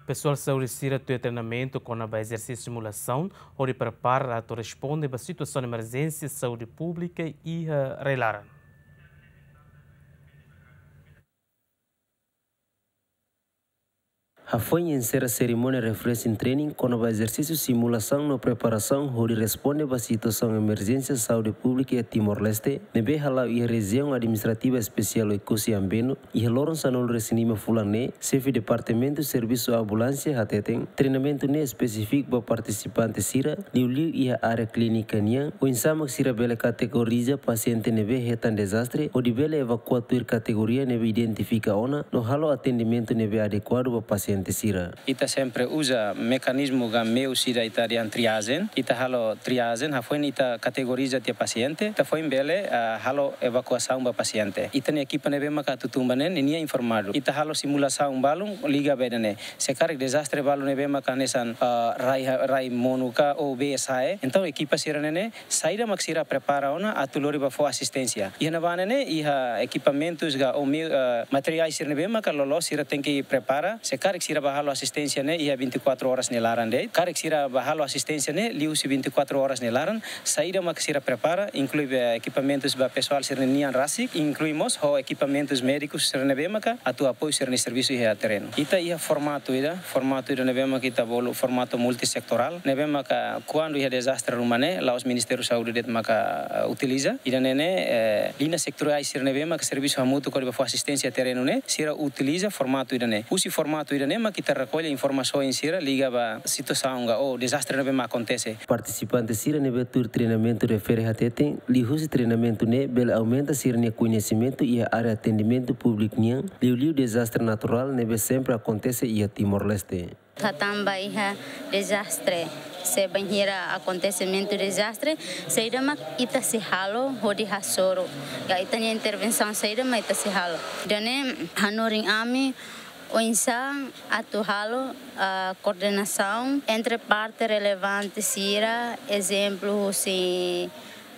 Pessoal saúde sira o treinamento com a exercício de simulação, onde prepara a responder para a situação de emergência, saúde pública e relaram. Foi em ser a cerimônia refreshing training com o exercício simulação na preparação onde responde para a situação de emergência saúde pública em Timor-Leste, nebe halau e região administrativa especial Ecosi Ambeno e Loron Sanol Resinima Fulane, chefe departamento serviço ambulância hateten, treinamento ne específico para participantes sira, liu e a área clínica nian, o insamak sira bela categoriza paciente nebe retan desastre, o de bela evacuatur categoria nebe identifica ona, no halo atendimento nebe adequado para paciente. Ita sempre usa mecanismo ga meu sira ita rian triazen. Ita halo triazen, hafuin ita categoriza tia paciente. Ita foi bele halo evacuação ba paciente. Ita ni equipa nebe maka tutumbanen inia informado. Ita halo simulação balung liga bedane. Sekarang desastre balung nebe maka nesan rai monuka ou BSAE. Então equipa sira nene saída maksira prepara ona atulori ba fo assistência. Iha vanene iha equipamentos ga ou materiais sira nebe maka lolo sira tem que prepara. Sekarang sira bahalo assistência ne ia 24 horas nelaran de. Karek sira bahalo assistência ne liusi 24 horas nelaran. Saída mak sira prepara, inclui equipamentos ba pessoal sira nian rasik, incluímos ho equipamentos médicos sira nebe maka atu apoio sira ne serviço ia terreno. Ita ia formato ida nebe maka ita bolo formato multisectoral. Nebe maka quando ia desastre rumane, lá os ministérios de saúde det maka utiliza. Ida nene linha sectoriais sira nebe maka serviço hamutu ko ba assistência terreno ne sira utiliza formato ida ne. Usi formato ida ne kita recolhe informações sira liga a situação ou desastre nebe ma acontece. Participantes sira nebe tur treinamento refere hateten lihusi treinamento ne bel aumenta sira ne conhecimento e a área atendimento público nian liu desastre natural nebe sempre acontece e a Timor-Leste. Também desastre se banhira acontecimento desastre saída mak ita se halo hodi hasoro ga ita intervenção saída mak ita se halo dane hanoring ami o insan atuhalo coordenação entre partes relevantes sira exemplo se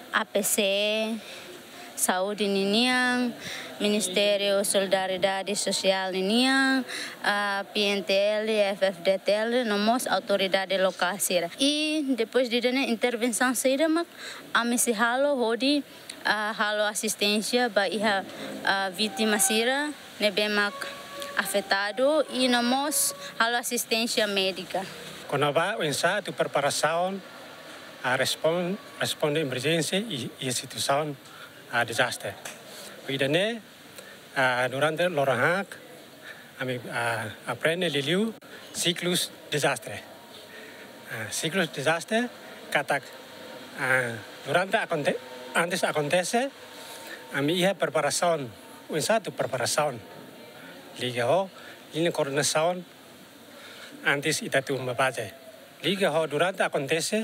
APC saúde niniang Ministério Solidariedade Social niniang PNTL FFDTL nomos autoridade local sira e depois de intervenção sira mak amisi halo hodi halo assistência ba iha vítima sira nebemak afetado e nomos halo assistência médica. Quando vai o tu preparação a responde emergência e situação a desastre. Idane durante lorahak ami aprende liliu ciclus desastre. Ciclus desastre katak durante antes acontece ami ia preparação tu preparação liga ho linha coordenação antes ita tu membaca liga ho durante acontece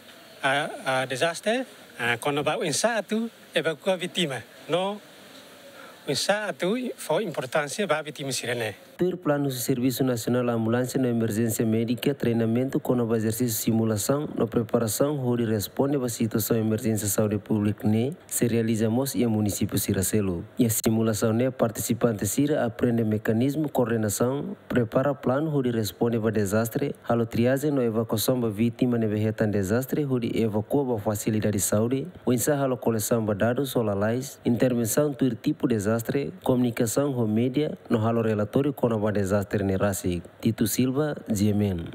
desastre quando vai tu evacua vítima no tu foi importância para vítima sirene. Ter plano de Serviço Nacional Ambulância na Emergência Médica, treinamento com o exercício simulação, na preparação onde responde à situação de emergência saúde pública ne, se realizamos em município Siracelo. E a simulação ne, participante Sira aprende mecanismo, coordenação, prepara plano onde responde a desastre, halo triagem na evacuação da vítima ne vegetan desastre, onde evacua a facilidade de saúde, o ensaio halo coleção de dados solalais, intervenção do tipo de desastre, comunicação com mídia, no halo relatório com o desastre ne Rasik. Tito Silva, Jemen.